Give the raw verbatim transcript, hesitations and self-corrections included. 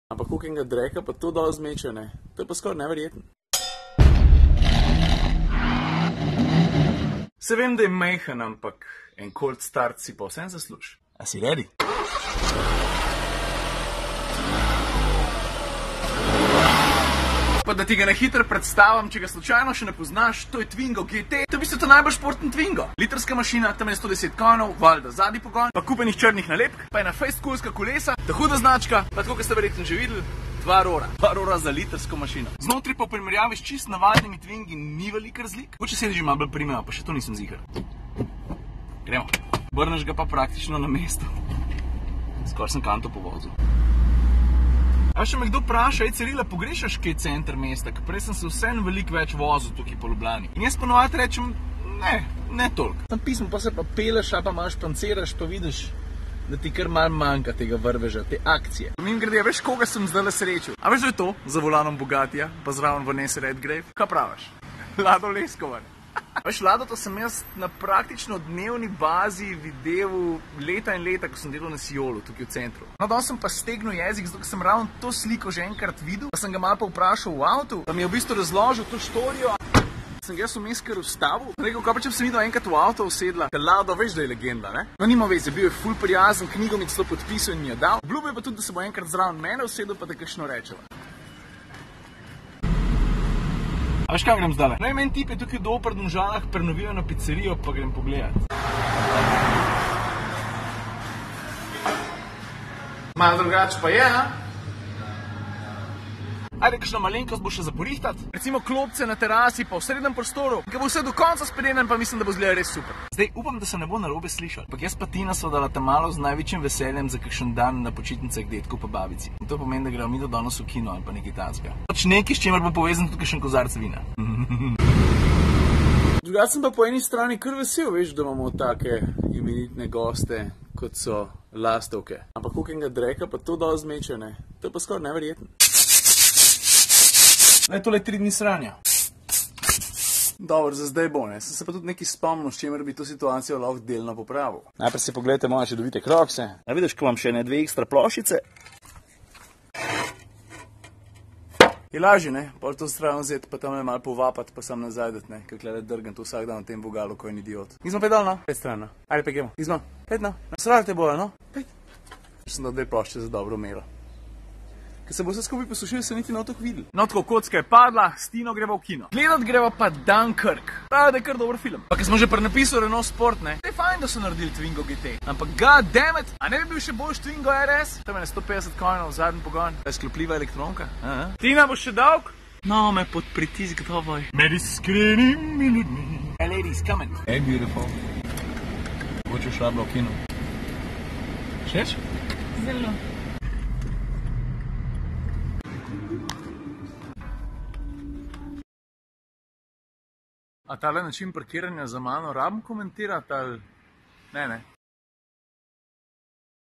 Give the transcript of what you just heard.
Ampak koliko dreka pa to dol zmeče, ne? To je pa skoraj neverjetno. Se vem, da je majhen, ampak en cold start si pa vsem zasluži. A si ready? Pa da ti ga na hitro predstavim, če ga slučajno še ne poznaš, to je Twingo G T. To je v bistvu ta najbolj športni Twingo. Litrska mašina, tam je sto deset konjev, valjda zadnji pogon, pa kupenih črnih nalepk, pa ena fejst kulska kolesa, ta huda značka, pa tako, kot ste verjetno že videli, dva rora. Dva rora za litrsko mašino. Znotri pa v primerjavi s čist navadnimi Twingi ni veliko razlik. Mogoče sedeži malo bolj primejo, pa še to nisem ziher. Gremo. Vrneš ga pa praktično na mesto. Skoraj sem kanto povozil. A še me kdo vpraša, ej Cirila, pogrešaš kaj center mesta, ker prej sem se vseeno veliko več vozil tukaj po Ljubljani. In jaz ponovadi rečem, ne, ne toliko. Tam pismo, pa se pa peleš, a pa malo španciraš, pa vidiš, da ti kar malo manjka tega vrveža, te akcije. Mimogrede, veš, koga sem zdajle srečal? A veš, da je to za volanom Bugattija, pa zraven Vanessa Redgrave? Kaj praviš? Lado Leskovar. Veš, Lado, to sem jaz na praktično dnevni bazi videl leta in leta, ko sem delal na Siolu, tukaj v centru. No, danes sem pa stegnil jezik, zato sem ravno to sliko že enkrat videl, pa sem ga malo pa vprašal v avtu, pa mi je v bistvu razložil to štorijo. Sem ga jaz vmes kar vstavil. Rekel, kaj pa če bi se videl enkrat v avto usedla, ker Lado, veš, da je legenda, ne? No, nima veze, bil je ful prijazen, knjigo mi celo podpisal in mi je dal. Obljubil pa tudi, da se bo enkrat zraven mene usedel, pa da kakšno rečeva. A veš, kaj grem zdajle? No, en tip je tukaj v Doper Domžalah prenovil eno pizzerijo, pa grem pogledat. Malo drugače pa je, a? Ajde, kakšna malenkost bo še za porihtat. Recimo klopce na terasi, pa v srednjem prostoru. Ki bo vse do konca spredenen, pa mislim, da bo zgleda res super. Zdaj, upam, da se ne bo narobe slišal. Ampak jaz pa Tina sva dala ta malo z največjim veseljem za kakšen dan na počitnicah detku pa babici. In to pomeni, da gremo mi do danes v kino ali pa nekaj tacga. Pač nekaj, s čimer bo povezan tudi kakšen kozarc vina. Drugače sem pa po eni strani kar vesel, veš, da imamo take imenitne goste, kot so lastovke. Ampak koliko dreka pa to dol zmeče, ne? To je pa skoraj neverjetno. Ne, tole tri dni sranja. Dobro, za zdaj bo, ne. Sem se pa tudi nekaj spomnil, s čimer bi to situacijo lahko delno popravil. Najprej si pogledajte moje čudovite krokse. A vidiš, ko imam še ene dve ekstra ploščice? Je lažje, ne? Pol to stran vzeti, pa tam je malo povapati, pa sam nazaj dati, ne. Ker gleda drgam to vsak dan v tem vogalu, ko je en idiot. Izmo pedal, no? Pet stran, no? Ajde, pekemo. Izmo. Pet, no? Nasrali te bojo, no? Pet. Sem dal dve plošče za dobro mero. Ker se bo vse skupaj poslušil, se niti na otok videl. No, tako kocka je padla, s Tino greva v kino. Gledat greva pa Dunkirk. Pravi, da je kar dober film. Pa ker smo že prenapisali Renault Sport, ne? Je fajn, da so naredili Twingo G T. Ampak god damn it, a ne bi bil še boljš Twingo R S? Tam je sto petdeset konjev, zadnji pogon. To je sklopljiva elektronka. Aha. Tina, boš še dolg? No, me pod pritisk dovoj. Med iskrenimi ljudmi. Hey ladies, come in. Hey beautiful. Boš šla v kino? Šeš? Zelo. A tale način parkiranja za mano rabim komentirati ali... Ne, ne.